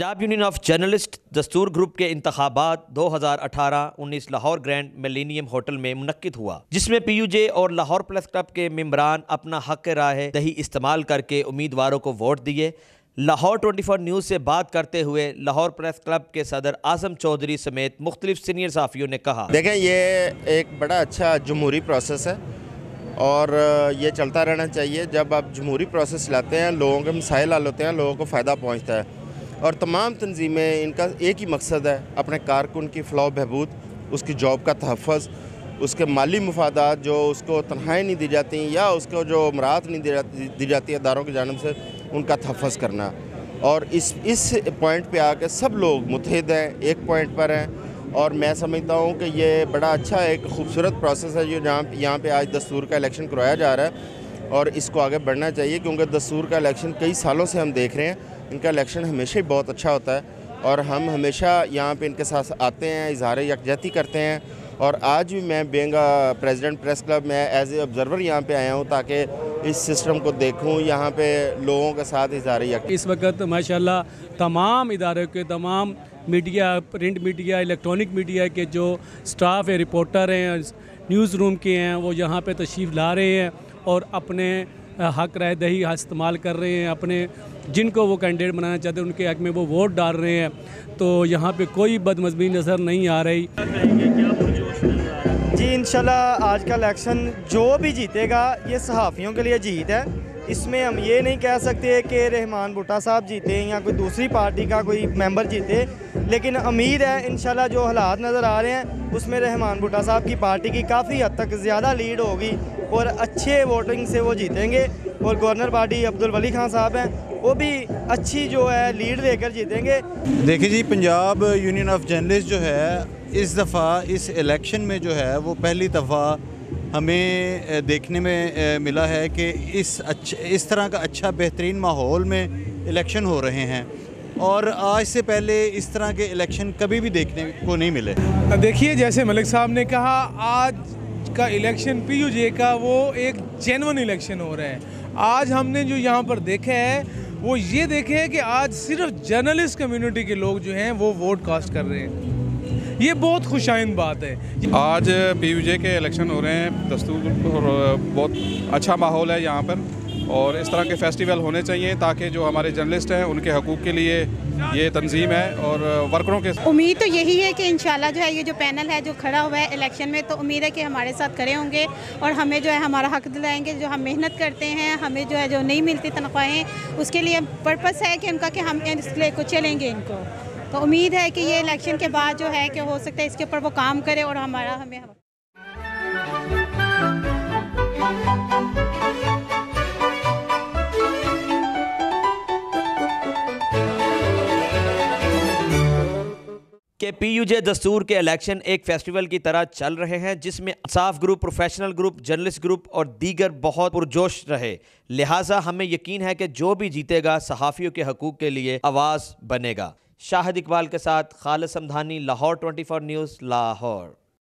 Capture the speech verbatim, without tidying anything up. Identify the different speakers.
Speaker 1: Punjab union of journalist दस्तूर group के इंतखाबात दो हज़ार अठारह उन्नीस लाहौर ग्रैंड मिलेनियम होटल में मुनक्किद हुआ, जिसमें पी यू जे और लाहौर प्रेस क्लब के मेंबरान अपना हक राय दही इस्तेमाल करके उम्मीदवारों को वोट दिए। लाहौर ट्वेंटी फोर न्यूज़ से बात करते हुए लाहौर प्रेस क्लब के सदर आज़म चौधरी समेत मुख्तलिफ सीनियर सहाफ़ियों ने कहा,
Speaker 2: देखें ये एक बड़ा अच्छा जमहूरी प्रोसेस है और ये चलता रहना चाहिए। जब आप जमहूरी प्रोसेस लाते हैं, लोगों के मसाइल हल होते हैं, लोगों को फ़ायदा पहुँचता है और तमाम तंजीमें इनका एक ही मकसद है, अपने कारकुन की फ़लाह बहबूद, उसकी जॉब का तहफ़्फ़ुज़, उसके माली मुफादात जो उसको तनख्वाहें नहीं दी जाती या उसको जो मराहत नहीं दी जाती दी जाती है अदारों की जानिब से, उनका तहफ़्फ़ुज़ करना। और इस इस पॉइंट पे आके सब लोग मुत्तहिद हैं, एक पॉइंट पर हैं और मैं समझता हूँ कि ये बड़ा अच्छा एक खूबसूरत प्रोसेस है जो जहाँ यहाँ पे आज दस्तूर का इलेक्शन करवाया जा रहा है और इसको आगे बढ़ना चाहिए, क्योंकि दस्तूर का इलेक्शन कई सालों से हम देख रहे हैं। इनका इलेक्शन हमेशा ही बहुत अच्छा होता है और हम हमेशा यहाँ पे इनके साथ आते हैं, इजहार यकजहती करते हैं। और आज भी मैं बेंग प्रेसिडेंट प्रेस क्लब में एज ए ऑब्ज़र्वर यहाँ पे आया हूँ ताकि इस सिस्टम को देखूँ, यहाँ पे लोगों के साथ इजहार यकजहती।
Speaker 3: इस वक्त माशाल्लाह तमाम इदारों के तमाम media, print media, electronic media के जो स्टाफ है, रिपोर्टर हैं, न्यूज़ रूम के हैं, वो यहाँ पे तशरीफ़ ला रहे हैं और अपने हक राय दही इस्तेमाल कर रहे हैं। अपने जिनको वो कैंडिडेट बनाना चाहते हैं उनके हक में वो वोट डाल रहे हैं। तो यहाँ पे कोई बदमज़मी नज़र नहीं आ रही।
Speaker 4: जी इंशाल्लाह आज का इलेक्शन जो भी जीतेगा ये सहाफ़ियों के लिए जीत है। इसमें हम ये नहीं कह सकते कि रहमान भुट्टा साहब जीते या कोई दूसरी पार्टी का कोई मेंबर जीते, लेकिन उम्मीद है इंशाल्लाह जो हालात नज़र आ रहे हैं उसमें रहमान भुट्टा साहब की पार्टी की काफ़ी हद तक ज़्यादा लीड होगी और अच्छे वोटिंग से वो जीतेंगे। और गवर्नर पार्टी अब्दुल वली खान साहब हैं, वो भी अच्छी जो है लीड लेकर जीतेंगे।
Speaker 5: देखिए जी, पंजाब यूनियन ऑफ जर्नलिस्ट जो है इस दफ़ा इस इलेक्शन में जो है वो पहली दफ़ा हमें देखने में मिला है कि इस अच्छ इस तरह का अच्छा बेहतरीन माहौल में इलेक्शन हो रहे हैं और आज से पहले इस तरह के इलेक्शन कभी भी देखने को नहीं मिले।
Speaker 6: देखिए, जैसे मलिक साहब ने कहा, आज का इलेक्शन पी यू जे का वो एक जेन्युइन इलेक्शन हो रहा है। आज हमने जो यहाँ पर देखा है वो ये देखे है कि आज सिर्फ जर्नलिस्ट कम्युनिटी के लोग जो हैं वो वोट कास्ट कर रहे हैं। ये बहुत खुशाइंद बात है।
Speaker 7: आज पी यू जे के इलेक्शन हो रहे हैं दस्तूर और बहुत अच्छा माहौल है यहाँ पर और इस तरह के फेस्टिवल होने चाहिए ताकि जो हमारे जर्नलिस्ट हैं उनके हकूक़ के लिए ये तंजीम है और वर्करों के
Speaker 8: उम्मीद तो यही है कि इंशाल्लाह जो है ये जो पैनल है जो खड़ा हुआ है इलेक्शन में, तो उम्मीद है कि हमारे साथ खड़े होंगे और हमें जो है हमारा हक दिलाएंगे। जो हम मेहनत करते हैं, हमें जो है जो नहीं मिलती तनख्वाहें, उसके लिए पर्पस है कि उनका कि हम इसलिए को चलेंगे इनको। तो उम्मीद है कि ये इलेक्शन के बाद जो है कि हो सकता है इसके ऊपर वो काम करे और हमारा हमें
Speaker 1: के पी यू जे दस्तूर के इलेक्शन एक फेस्टिवल की तरह चल रहे हैं, जिसमें साफ group, professional group, journalist group और दीगर बहुत पुरजोश रहे। लिहाजा हमें यकीन है कि जो भी जीतेगा सहाफ़ियों के हकूक़ के लिए आवाज़ बनेगा। शाहिद इकबाल के साथ Khalid Samdhani, Lahore twenty four news, Lahore.